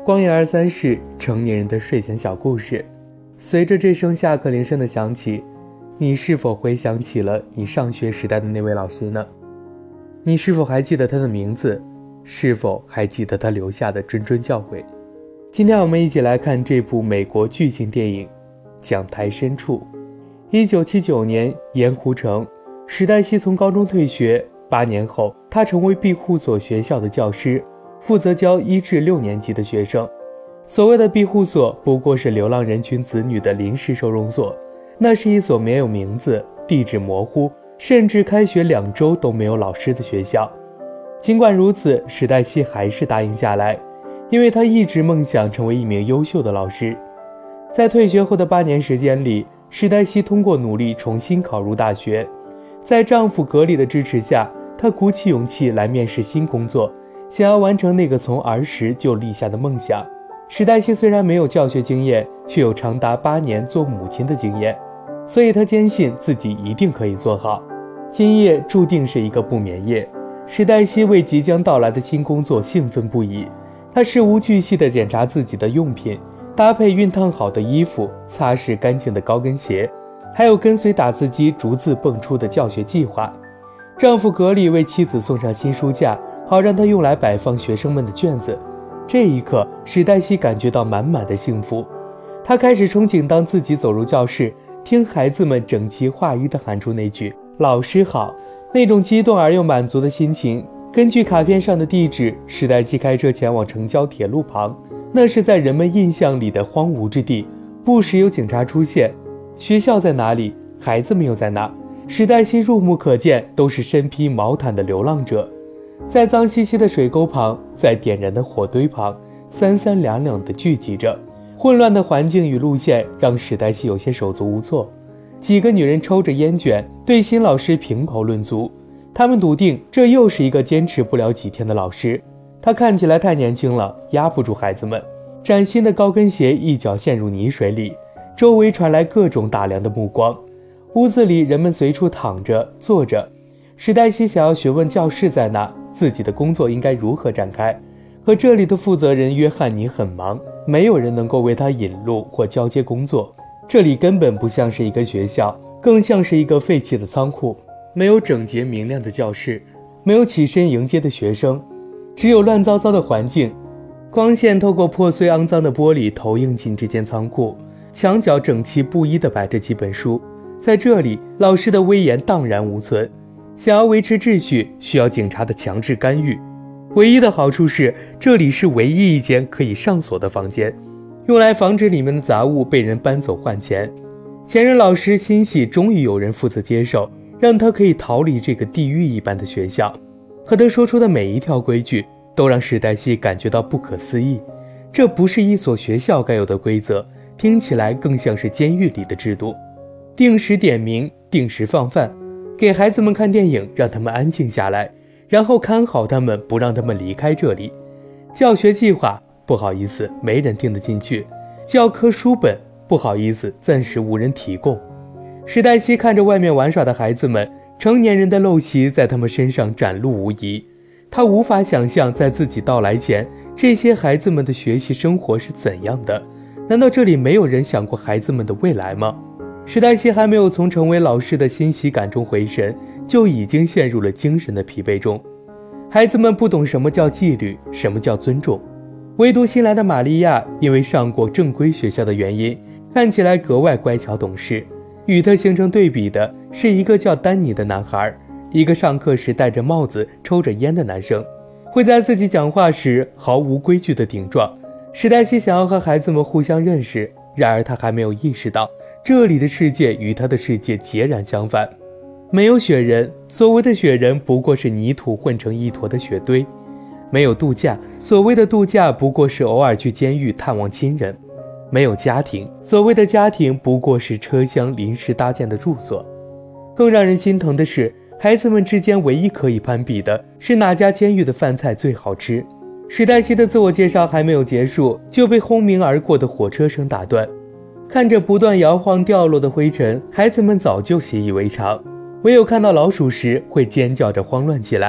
光影23是成年人的睡前小故事。随着这声下课铃声的响起，你是否回想起了你上学时代的那位老师呢？你是否还记得他的名字？是否还记得他留下的谆谆教诲？今天我们一起来看这部美国剧情电影《讲台深处》。1979年，盐湖城，史黛西从高中退学，8年后，他成为庇护所学校的教师，负责教1至6年级的学生。所谓的庇护所不过是流浪人群子女的临时收容所，那是一所没有名字、地址模糊，甚至开学2周都没有老师的学校。尽管如此，史黛西还是答应下来，因为她一直梦想成为一名优秀的老师。在退学后的8年时间里，史黛西通过努力重新考入大学。在丈夫格里的支持下，她鼓起勇气来面试新工作，想要完成那个从儿时就立下的梦想。史黛西虽然没有教学经验，却有长达8年做母亲的经验，所以她坚信自己一定可以做好。今夜注定是一个不眠夜，史黛西为即将到来的新工作兴奋不已。她事无巨细地检查自己的用品，搭配熨烫好的衣服，擦拭干净的高跟鞋，还有跟随打字机逐字蹦出的教学计划。丈夫格里为妻子送上新书架，好让她用来摆放学生们的卷子。这一刻，史黛西感觉到满满的幸福。她开始憧憬当自己走入教室，听孩子们整齐划一地喊出那句“老师好”，那种激动而又满足的心情。根据卡片上的地址，史黛西开车前往城郊铁路旁，那是在人们印象里的荒芜之地，不时有警察出现。学校在哪里？孩子们又在哪？史黛西入目可见，都是身披毛毯的流浪者。在脏兮兮的水沟旁，在点燃的火堆旁，三三两两地聚集着。混乱的环境与路线让史黛西有些手足无措。几个女人抽着烟卷，对新老师评头论足。他们笃定这又是一个坚持不了几天的老师。他看起来太年轻了，压不住孩子们。崭新的高跟鞋一脚陷入泥水里，周围传来各种打量的目光。屋子里人们随处躺着坐着。史黛西想要询问教室在哪，自己的工作应该如何展开。可这里的负责人约翰尼很忙，没有人能够为他引路或交接工作。这里根本不像是一个学校，更像是一个废弃的仓库。没有整洁明亮的教室，没有起身迎接的学生，只有乱糟糟的环境。光线透过破碎肮脏的玻璃投映进这间仓库，墙角整齐不一地摆着几本书。在这里，老师的威严荡然无存。想要维持秩序，需要警察的强制干预。唯一的好处是，这里是唯一一间可以上锁的房间，用来防止里面的杂物被人搬走换钱。前任老师欣喜终于有人负责接手，让他可以逃离这个地狱一般的学校。可他说出的每一条规矩都让史黛西感觉到不可思议。这不是一所学校该有的规则，听起来更像是监狱里的制度。定时点名，定时放饭，给孩子们看电影，让他们安静下来，然后看好他们，不让他们离开这里。教学计划，不好意思，没人听得进去。教科书本，不好意思，暂时无人提供。史黛西看着外面玩耍的孩子们，成年人的陋习在他们身上展露无遗。他无法想象在自己到来前，这些孩子们的学习生活是怎样的。难道这里没有人想过孩子们的未来吗？史黛西还没有从成为老师的欣喜感中回神，就已经陷入了精神的疲惫中。孩子们不懂什么叫纪律，什么叫尊重。唯独新来的玛利亚，因为上过正规学校的原因，看起来格外乖巧懂事。与她形成对比的是一个叫丹尼的男孩，一个上课时戴着帽子抽着烟的男生，会在自己讲话时毫无规矩的顶撞。史黛西想要和孩子们互相认识，然而她还没有意识到这里的世界与她的世界截然相反。没有雪人，所谓的雪人不过是泥土混成一坨的雪堆。没有度假，所谓的度假不过是偶尔去监狱探望亲人。没有家庭，所谓的家庭不过是车厢临时搭建的住所。更让人心疼的是，孩子们之间唯一可以攀比的是哪家监狱的饭菜最好吃。史黛西的自我介绍还没有结束，就被轰鸣而过的火车声打断。看着不断摇晃掉落的灰尘，孩子们早就习以为常，唯有看到老鼠时会尖叫着慌乱起来。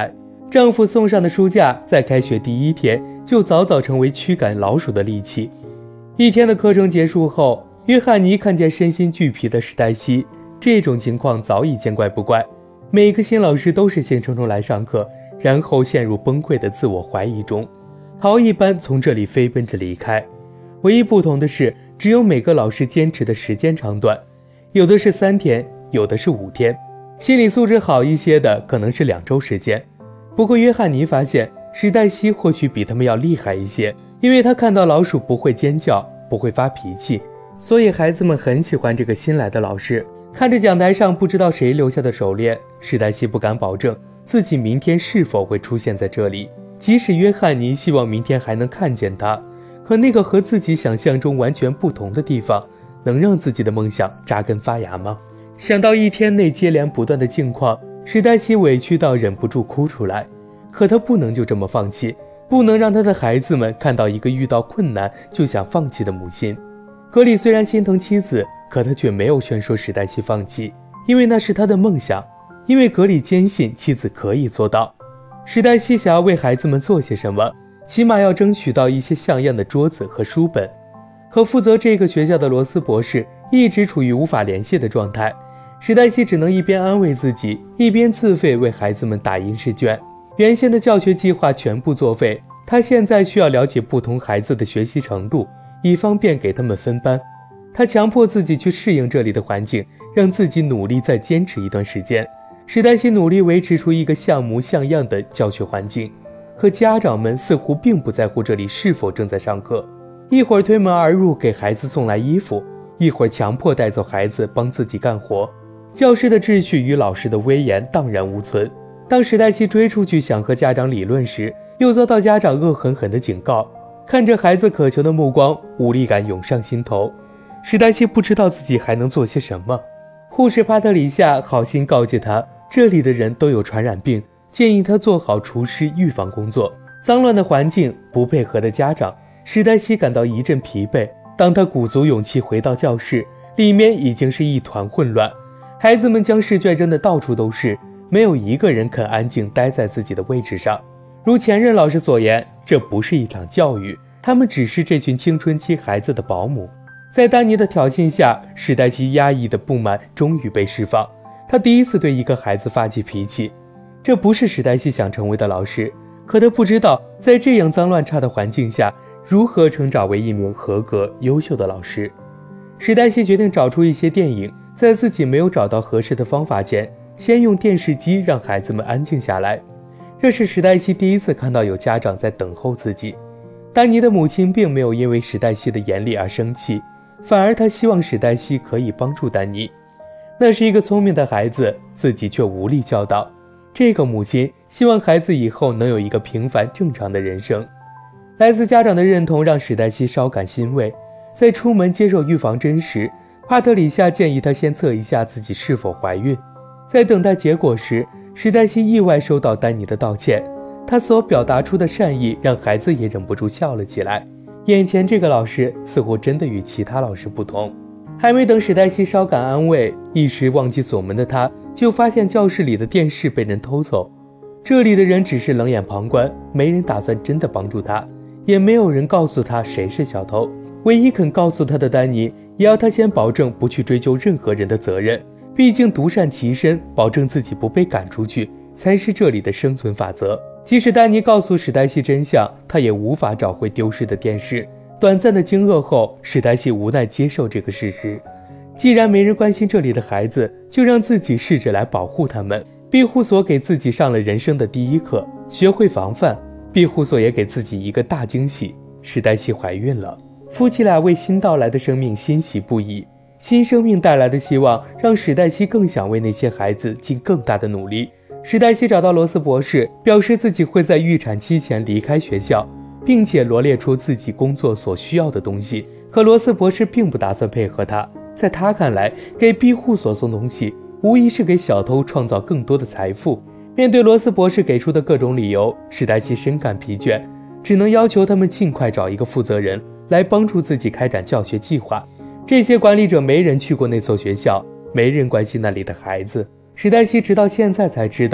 丈夫送上的书架在开学第一天就早早成为驱赶老鼠的利器。一天的课程结束后，约翰尼看见身心俱疲的史黛西，这种情况早已见怪不怪。每个新老师都是兴冲冲来上课，然后陷入崩溃的自我怀疑中，逃一般从这里飞奔着离开。唯一不同的是，只有每个老师坚持的时间长短，有的是3天，有的是5天，心理素质好一些的可能是2周时间。不过约翰尼发现史黛西或许比他们要厉害一些，因为他看到老鼠不会尖叫，不会发脾气，所以孩子们很喜欢这个新来的老师。看着讲台上不知道谁留下的手链，史黛西不敢保证自己明天是否会出现在这里。即使约翰尼希望明天还能看见他，可那个和自己想象中完全不同的地方，能让自己的梦想扎根发芽吗？想到一天内接连不断的境况，史黛西委屈到忍不住哭出来。可她不能就这么放弃，不能让她的孩子们看到一个遇到困难就想放弃的母亲。格里虽然心疼妻子，可他却没有劝说史黛西放弃，因为那是他的梦想，因为格里坚信妻子可以做到。史黛西想要为孩子们做些什么，起码要争取到一些像样的桌子和书本。可负责这个学校的罗斯博士一直处于无法联系的状态，史黛西只能一边安慰自己，一边自费为孩子们打印试卷。原先的教学计划全部作废，他现在需要了解不同孩子的学习程度，以方便给他们分班。他强迫自己去适应这里的环境，让自己努力再坚持一段时间。史黛西努力维持出一个像模像样的教学环境，可家长们似乎并不在乎这里是否正在上课。一会儿推门而入给孩子送来衣服，一会儿强迫带走孩子帮自己干活。教室的秩序与老师的威严荡然无存。当史黛西追出去想和家长理论时，又遭到家长恶狠狠的警告。看着孩子渴求的目光，无力感涌上心头。史黛西不知道自己还能做些什么。护士帕特里夏好心告诫他，这里的人都有传染病，建议他做好厨师预防工作。脏乱的环境，不配合的家长，史黛西感到一阵疲惫。当他鼓足勇气回到教室，里面已经是一团混乱。孩子们将试卷扔得到处都是，没有一个人肯安静待在自己的位置上。如前任老师所言，这不是一场教育，他们只是这群青春期孩子的保姆。在丹尼的挑衅下，史黛西压抑的不满终于被释放。她第一次对一个孩子发起脾气，这不是史黛西想成为的老师，可她不知道在这样脏乱差的环境下，如何成长为一名合格优秀的老师。史黛西决定找出一些电影，在自己没有找到合适的方法前，先用电视机让孩子们安静下来。这是史黛西第一次看到有家长在等候自己。丹尼的母亲并没有因为史黛西的严厉而生气，反而他希望史黛西可以帮助丹尼。那是一个聪明的孩子，自己却无力教导。这个母亲希望孩子以后能有一个平凡正常的人生。来自家长的认同让史黛西稍感欣慰。在出门接受预防针时，帕特里夏建议她先测一下自己是否怀孕。在等待结果时，史黛西意外收到丹尼的道歉，他所表达出的善意让孩子也忍不住笑了起来。眼前这个老师似乎真的与其他老师不同。还没等史黛西稍感安慰，一时忘记锁门的她就发现教室里的电视被人偷走。这里的人只是冷眼旁观，没人打算真的帮助她，也没有人告诉她谁是小偷。唯一肯告诉她的丹尼，也要她先保证不去追究任何人的责任，毕竟独善其身，保证自己不被赶出去，才是这里的生存法则。即使丹尼告诉史黛西真相，他也无法找回丢失的电视。短暂的惊愕后，史黛西无奈接受这个事实。既然没人关心这里的孩子，就让自己试着来保护他们。庇护所给自己上了人生的第一课，学会防范。庇护所也给自己一个大惊喜，史黛西怀孕了。夫妻俩为新到来的生命欣喜不已。新生命带来的希望，让史黛西更想为那些孩子尽更大的努力。史黛西找到罗斯博士，表示自己会在预产期前离开学校，并且罗列出自己工作所需要的东西。可罗斯博士并不打算配合他，在他看来，给庇护所送东西无疑是给小偷创造更多的财富。面对罗斯博士给出的各种理由，史黛西深感疲倦，只能要求他们尽快找一个负责人来帮助自己开展教学计划。这些管理者没人去过那所学校，没人关心那里的孩子。史黛西直到现在才知道，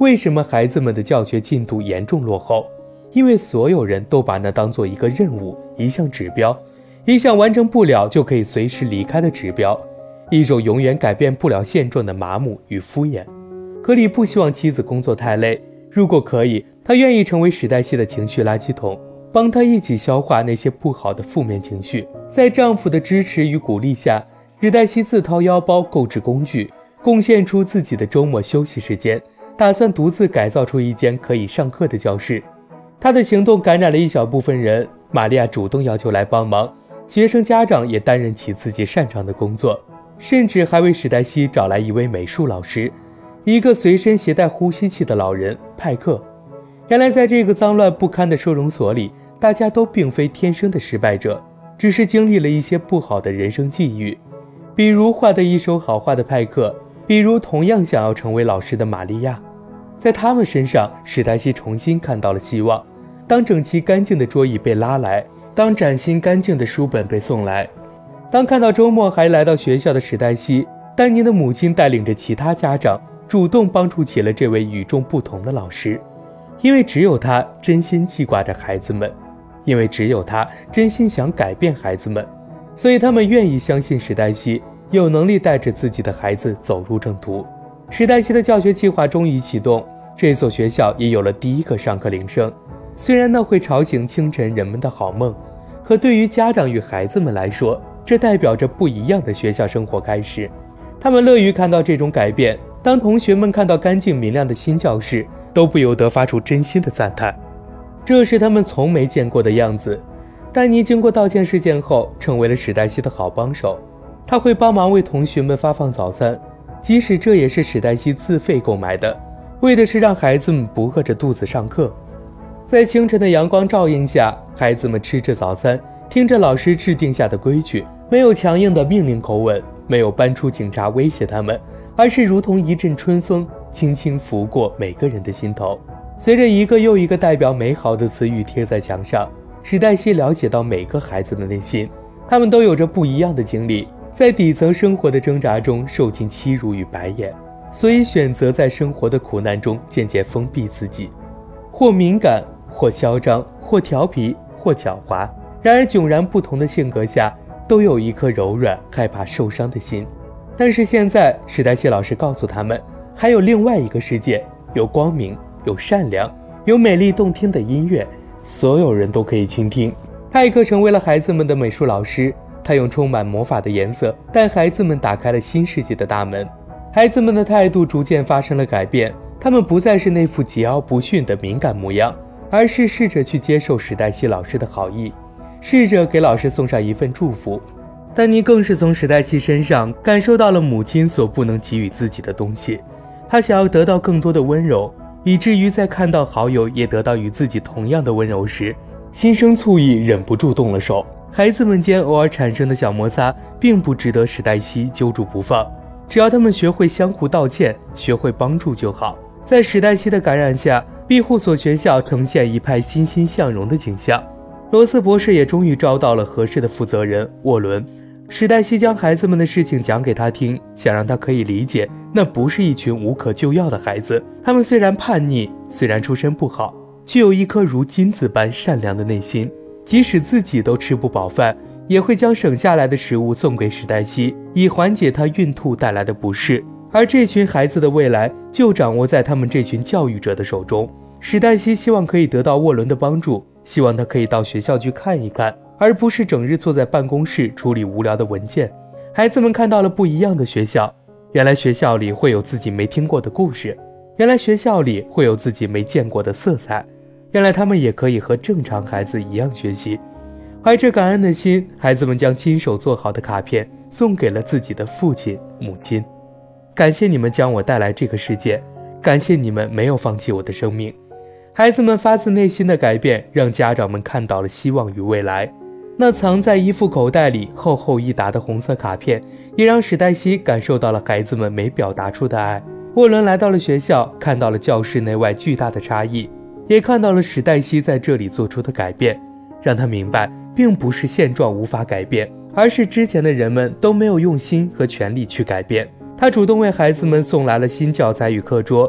为什么孩子们的教学进度严重落后？因为所有人都把那当做一个任务，一项指标，一项完成不了就可以随时离开的指标，一种永远改变不了现状的麻木与敷衍。格里不希望妻子工作太累，如果可以，他愿意成为史黛西的情绪垃圾桶，帮她一起消化那些不好的负面情绪。在丈夫的支持与鼓励下，史黛西自掏腰包购置工具，贡献出自己的周末休息时间，打算独自改造出一间可以上课的教室。她的行动感染了一小部分人，玛利亚主动要求来帮忙，学生家长也担任起自己擅长的工作，甚至还为史黛西找来一位美术老师，一个随身携带呼吸器的老人派克。原来在这个脏乱不堪的收容所里，大家都并非天生的失败者，只是经历了一些不好的人生际遇，比如画得一手好画的派克，比如同样想要成为老师的玛利亚。在他们身上，史黛西重新看到了希望。当整齐干净的桌椅被拉来，当崭新干净的书本被送来，当看到周末还来到学校的史黛西，丹尼的母亲带领着其他家长主动帮助起了这位与众不同的老师。因为只有他真心记挂着孩子们，因为只有他真心想改变孩子们，所以他们愿意相信史黛西有能力带着自己的孩子走入正途。史黛西的教学计划终于启动，这所学校也有了第一个上课铃声。虽然那会吵醒清晨人们的好梦，可对于家长与孩子们来说，这代表着不一样的学校生活开始。他们乐于看到这种改变，当同学们看到干净明亮的新教室，都不由得发出真心的赞叹，这是他们从没见过的样子。丹尼经过道歉事件后，成为了史黛西的好帮手，他会帮忙为同学们发放早餐，即使这也是史黛西自费购买的，为的是让孩子们不饿着肚子上课。在清晨的阳光照映下，孩子们吃着早餐，听着老师制定下的规矩，没有强硬的命令口吻，没有搬出警察威胁他们，而是如同一阵春风，轻轻拂过每个人的心头。随着一个又一个代表美好的词语贴在墙上，史黛西了解到每个孩子的内心，他们都有着不一样的经历，在底层生活的挣扎中受尽欺辱与白眼，所以选择在生活的苦难中渐渐封闭自己，或敏感，或嚣张，或调皮，或狡猾。然而迥然不同的性格下，都有一颗柔软害怕受伤的心。但是现在，史黛西老师告诉他们，还有另外一个世界，有光明，有善良，有美丽动听的音乐，所有人都可以倾听。派克成为了孩子们的美术老师，他用充满魔法的颜色带孩子们打开了新世界的大门。孩子们的态度逐渐发生了改变，他们不再是那副桀骜不驯的敏感模样，而是试着去接受史黛西老师的好意，试着给老师送上一份祝福。丹尼更是从史黛西身上感受到了母亲所不能给予自己的东西，他想要得到更多的温柔，以至于在看到好友也得到与自己同样的温柔时，心生醋意，忍不住动了手。孩子们间偶尔产生的小摩擦并不值得史黛西揪住不放，只要他们学会相互道歉，学会帮助就好。在史黛西的感染下，庇护所学校呈现一派欣欣向荣的景象。罗斯博士也终于招到了合适的负责人沃伦。史黛西将孩子们的事情讲给他听，想让他可以理解，那不是一群无可救药的孩子，他们虽然叛逆，虽然出身不好，却有一颗如金子般善良的内心，即使自己都吃不饱饭，也会将省下来的食物送给史黛西，以缓解她孕吐带来的不适。而这群孩子的未来就掌握在他们这群教育者的手中。史黛西希望可以得到沃伦的帮助，希望他可以到学校去看一看，而不是整日坐在办公室处理无聊的文件。孩子们看到了不一样的学校，原来学校里会有自己没听过的故事，原来学校里会有自己没见过的色彩，原来他们也可以和正常孩子一样学习。怀着感恩的心，孩子们将亲手做好的卡片送给了自己的父亲母亲。感谢你们将我带来这个世界，感谢你们没有放弃我的生命。孩子们发自内心的改变让家长们看到了希望与未来。那藏在衣服口袋里厚厚一沓的红色卡片也让史黛西感受到了孩子们没表达出的爱。沃伦来到了学校，看到了教室内外巨大的差异，也看到了史黛西在这里做出的改变，让他明白并不是现状无法改变，而是之前的人们都没有用心和全力去改变。他主动为孩子们送来了新教材与课桌，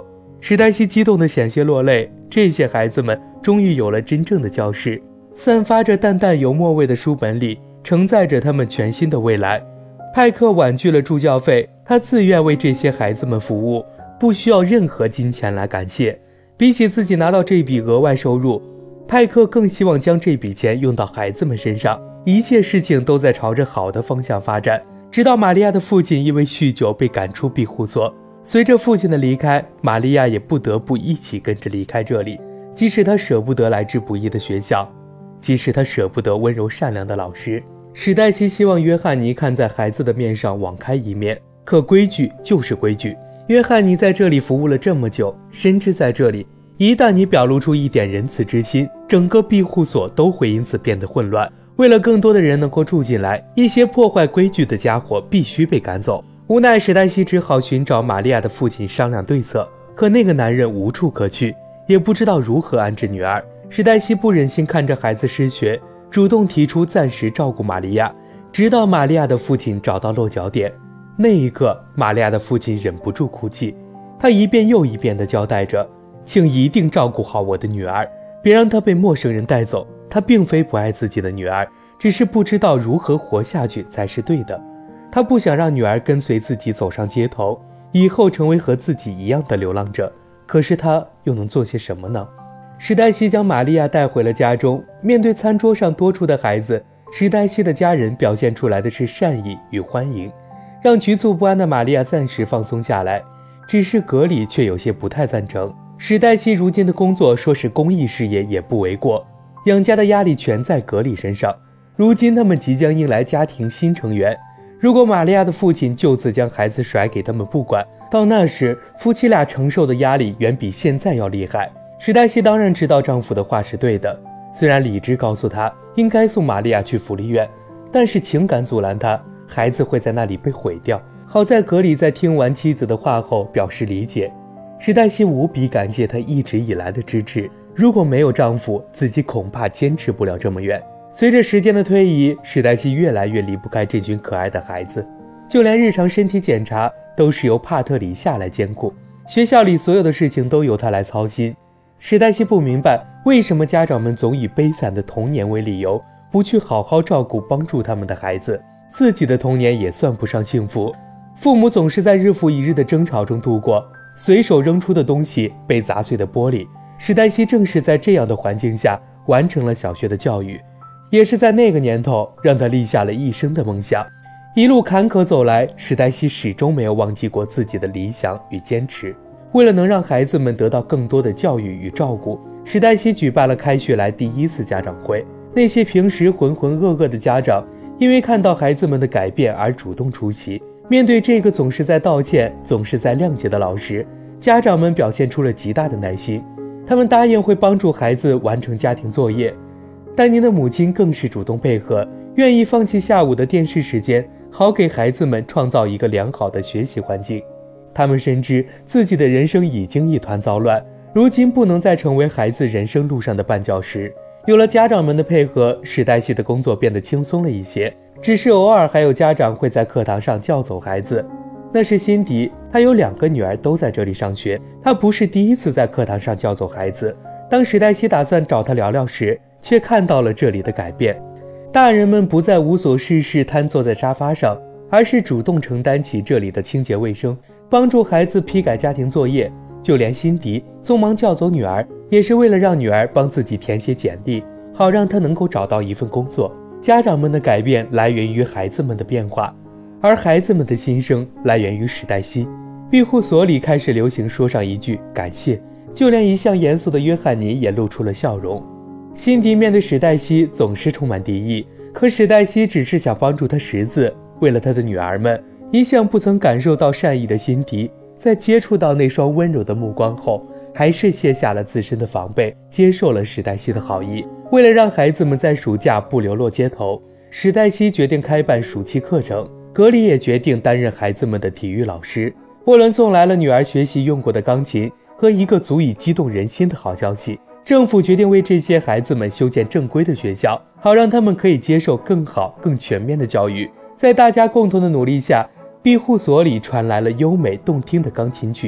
史黛西激动得险些落泪。这些孩子们终于有了真正的教室，散发着淡淡油墨味的书本里承载着他们全新的未来。派克婉拒了助教费，他自愿为这些孩子们服务，不需要任何金钱来感谢。比起自己拿到这笔额外收入，派克更希望将这笔钱用到孩子们身上。一切事情都在朝着好的方向发展，直到玛利亚的父亲因为酗酒被赶出庇护所。随着父亲的离开，玛利亚也不得不一起跟着离开这里。即使她舍不得来之不易的学校，即使她舍不得温柔善良的老师，史黛西希望约翰尼看在孩子的面上网开一面。可规矩就是规矩，约翰尼在这里服务了这么久，深知在这里一旦你表露出一点仁慈之心，整个庇护所都会因此变得混乱。为了更多的人能够住进来，一些破坏规矩的家伙必须被赶走。无奈史黛西只好寻找玛利亚的父亲商量对策，可那个男人无处可去，也不知道如何安置女儿。史黛西不忍心看着孩子失学，主动提出暂时照顾玛利亚，直到玛利亚的父亲找到落脚点。那一刻，玛利亚的父亲忍不住哭泣，他一遍又一遍地交代着，请一定照顾好我的女儿，别让她被陌生人带走。他并非不爱自己的女儿，只是不知道如何活下去才是对的。他不想让女儿跟随自己走上街头，以后成为和自己一样的流浪者。可是他又能做些什么呢？史黛西将玛利亚带回了家中，面对餐桌上多出的孩子，史黛西的家人表现出来的是善意与欢迎，让局促不安的玛利亚暂时放松下来。只是格里却有些不太赞成。史黛西如今的工作说是公益事业也不为过，养家的压力全在格里身上。如今他们即将迎来家庭新成员，如果玛利亚的父亲就此将孩子甩给他们不管，到那时夫妻俩承受的压力远比现在要厉害。史黛西当然知道丈夫的话是对的，虽然理智告诉她应该送玛利亚去福利院，但是情感阻拦她，孩子会在那里被毁掉。好在格里在听完妻子的话后表示理解，史黛西无比感谢他一直以来的支持。如果没有丈夫，自己恐怕坚持不了这么远。随着时间的推移，史黛西越来越离不开这群可爱的孩子，就连日常身体检查都是由帕特里夏来监护，学校里所有的事情都由他来操心。史黛西不明白为什么家长们总以悲惨的童年为理由，不去好好照顾帮助他们的孩子。自己的童年也算不上幸福，父母总是在日复一日的争吵中度过，随手扔出的东西，被砸碎的玻璃。史黛西正是在这样的环境下完成了小学的教育，也是在那个年头让她立下了一生的梦想。一路坎坷走来，史黛西始终没有忘记过自己的理想与坚持。为了能让孩子们得到更多的教育与照顾，史黛西举办了开学来第一次家长会。那些平时浑浑噩噩的家长，因为看到孩子们的改变而主动出席。面对这个总是在道歉、总是在谅解的老师，家长们表现出了极大的耐心。他们答应会帮助孩子完成家庭作业，丹尼的母亲更是主动配合，愿意放弃下午的电视时间，好给孩子们创造一个良好的学习环境。他们深知自己的人生已经一团糟乱，如今不能再成为孩子人生路上的绊脚石。有了家长们的配合，史黛西的工作变得轻松了一些，只是偶尔还有家长会在课堂上叫走孩子。那是辛迪，她有2个女儿都在这里上学，她不是第一次在课堂上叫走孩子。当史黛西打算找她聊聊时，却看到了这里的改变。大人们不再无所事事瘫坐在沙发上，而是主动承担起这里的清洁卫生，帮助孩子批改家庭作业。就连辛迪匆忙叫走女儿，也是为了让女儿帮自己填写简历，好让她能够找到一份工作。家长们的改变来源于孩子们的变化，而孩子们的心声来源于史黛西。庇护所里开始流行说上一句感谢，就连一向严肃的约翰尼也露出了笑容。辛迪面对史黛西总是充满敌意，可史黛西只是想帮助她识字。为了她的女儿们，一向不曾感受到善意的辛迪，在接触到那双温柔的目光后，还是卸下了自身的防备，接受了史黛西的好意。为了让孩子们在暑假不流落街头，史黛西决定开办暑期课程，格里也决定担任孩子们的体育老师。沃伦送来了女儿学习用过的钢琴和一个足以激动人心的好消息，政府决定为这些孩子们修建正规的学校，好让他们可以接受更好、更全面的教育。在大家共同的努力下，庇护所里传来了优美动听的钢琴曲，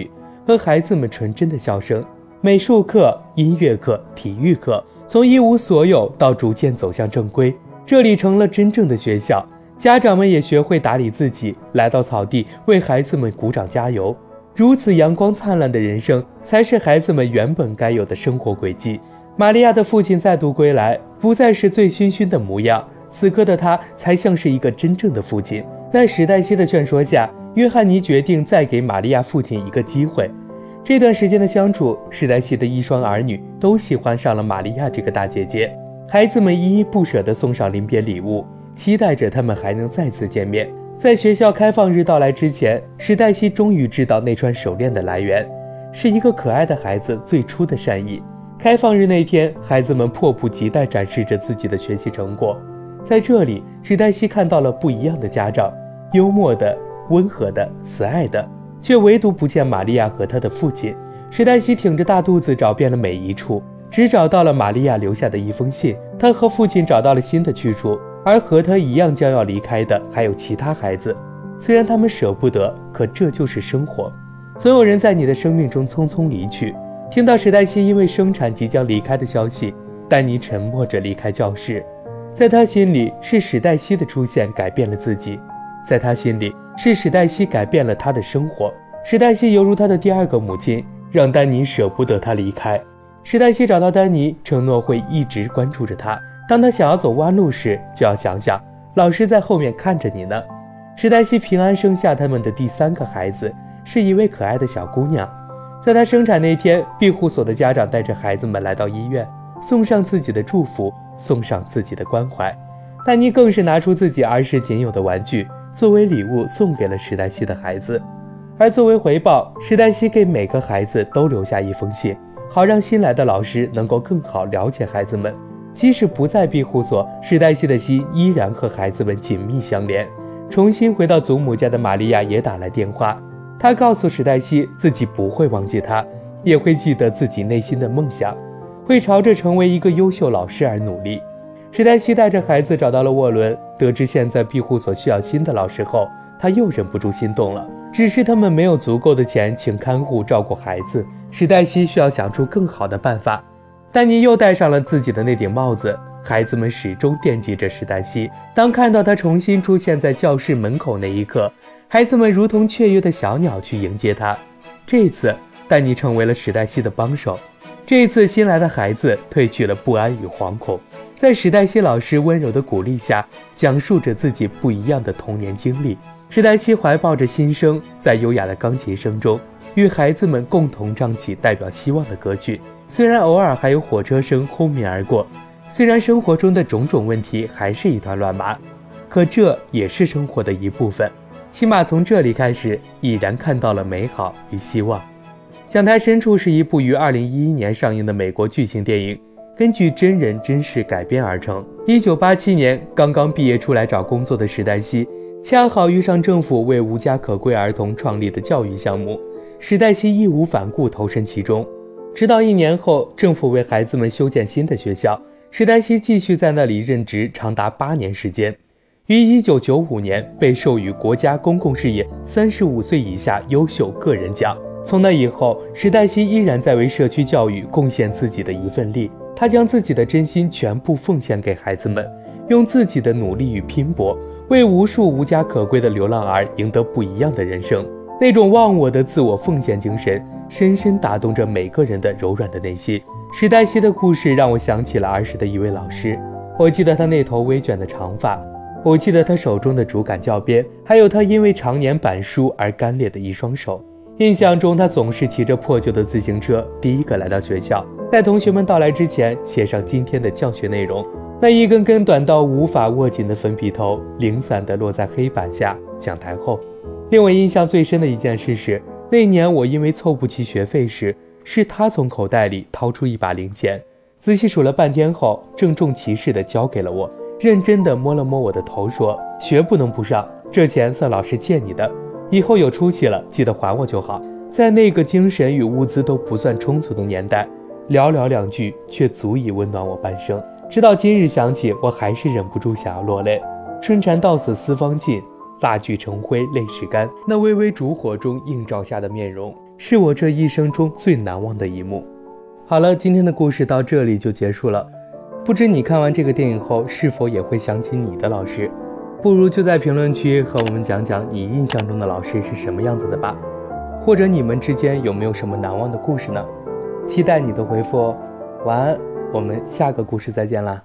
和孩子们纯真的笑声。美术课、音乐课、体育课，从一无所有到逐渐走向正规，这里成了真正的学校。家长们也学会打理自己，来到草地为孩子们鼓掌加油。如此阳光灿烂的人生，才是孩子们原本该有的生活轨迹。玛利亚的父亲再度归来，不再是醉醺醺的模样，此刻的他才像是一个真正的父亲。在史黛西的劝说下，约翰尼决定再给玛利亚父亲一个机会。这段时间的相处，史黛西的一双儿女都喜欢上了玛利亚这个大姐姐。孩子们依依不舍地送上临别礼物，期待着他们还能再次见面。在学校开放日到来之前，史黛西终于知道那串手链的来源，是一个可爱的孩子最初的善意。开放日那天，孩子们迫不及待展示着自己的学习成果。在这里，史黛西看到了不一样的家长，幽默的、温和的、慈爱的，却唯独不见玛利亚和她的父亲。史黛西挺着大肚子找遍了每一处，只找到了玛利亚留下的一封信。她和父亲找到了新的去处，而和她一样将要离开的还有其他孩子。虽然他们舍不得，可这就是生活。总有人在你的生命中匆匆离去。听到史黛西因为生产即将离开的消息，丹尼沉默着离开教室。在他心里，是史黛西的出现改变了自己，在他心里，是史黛西改变了他的生活。史黛西犹如他的第二个母亲，让丹尼舍不得他离开。史黛西找到丹尼，承诺会一直关注着他，当他想要走弯路时，就要想想老师在后面看着你呢。史黛西平安生下他们的第3个孩子，是一位可爱的小姑娘。在她生产那天，庇护所的家长带着孩子们来到医院，送上自己的祝福，送上自己的关怀。丹尼更是拿出自己儿时仅有的玩具，作为礼物送给了史黛西的孩子。而作为回报，史黛西给每个孩子都留下一封信，好让新来的老师能够更好了解孩子们。即使不在庇护所，史黛西的心依然和孩子们紧密相连。重新回到祖母家的玛利亚也打来电话，她告诉史黛西自己不会忘记她，也会记得自己内心的梦想，会朝着成为一个优秀老师而努力。史黛西带着孩子找到了沃伦，得知现在庇护所需要新的老师后，她又忍不住心动了。只是他们没有足够的钱请看护照顾孩子，史黛西需要想出更好的办法。丹尼又戴上了自己的那顶帽子，孩子们始终惦记着史黛西。当看到他重新出现在教室门口那一刻，孩子们如同雀跃的小鸟去迎接他。这次，丹尼成为了史黛西的帮手。这一次，新来的孩子褪去了不安与惶恐，在史黛西老师温柔的鼓励下，讲述着自己不一样的童年经历。史黛西怀抱着新生，在优雅的钢琴声中，与孩子们共同唱起代表希望的歌曲。虽然偶尔还有火车声轰鸣而过，虽然生活中的种种问题还是一团乱麻，可这也是生活的一部分。起码从这里开始，已然看到了美好与希望。讲台深处是一部于2011年上映的美国剧情电影，根据真人真事改编而成。1987年，刚刚毕业出来找工作的史黛西，恰好遇上政府为无家可归儿童创立的教育项目，史黛西义无反顾投身其中。直到1年后，政府为孩子们修建新的学校，史黛西继续在那里任职长达8年时间。于1995年被授予国家公共事业35岁以下优秀个人奖。从那以后，史黛西依然在为社区教育贡献自己的一份力。她将自己的真心全部奉献给孩子们，用自己的努力与拼搏，为无数无家可归的流浪儿赢得不一样的人生。那种忘我的自我奉献精神，深深打动着每个人的柔软的内心。史黛西的故事让我想起了儿时的一位老师，我记得他那头微卷的长发，我记得他手中的竹杆教鞭，还有他因为常年板书而干裂的一双手。印象中，他总是骑着破旧的自行车，第一个来到学校，在同学们到来之前写上今天的教学内容。那一根根短到无法握紧的粉笔头，零散地落在黑板下、讲台后。令我印象最深的一件事是，那年我因为凑不齐学费时，是他从口袋里掏出一把零钱，仔细数了半天后，郑重其事地交给了我，认真地摸了摸我的头，说：“学不能不上，这钱算老师借你的，以后有出息了记得还我就好。”在那个精神与物资都不算充足的年代，寥寥2句却足以温暖我半生。直到今日想起，我还是忍不住想要落泪。春蚕到死丝方尽，蜡炬成灰泪始干。那微微烛火中映照下的面容， 是我这一生中最难忘的一幕。好了，今天的故事到这里就结束了。不知你看完这个电影后，是否也会想起你的老师？不如就在评论区和我们讲讲你印象中的老师是什么样子的吧，或者你们之间有没有什么难忘的故事呢？期待你的回复哦。晚安，我们下个故事再见啦。